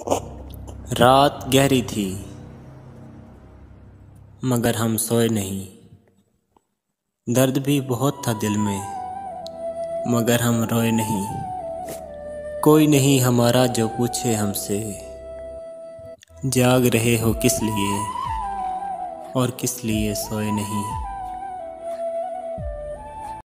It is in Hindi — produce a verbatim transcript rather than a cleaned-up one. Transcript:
रात गहरी थी मगर हम सोए नहीं। दर्द भी बहुत था दिल में मगर हम रोए नहीं। कोई नहीं हमारा जो पूछे हमसे, जाग रहे हो किस लिए और किस लिए सोए नहीं।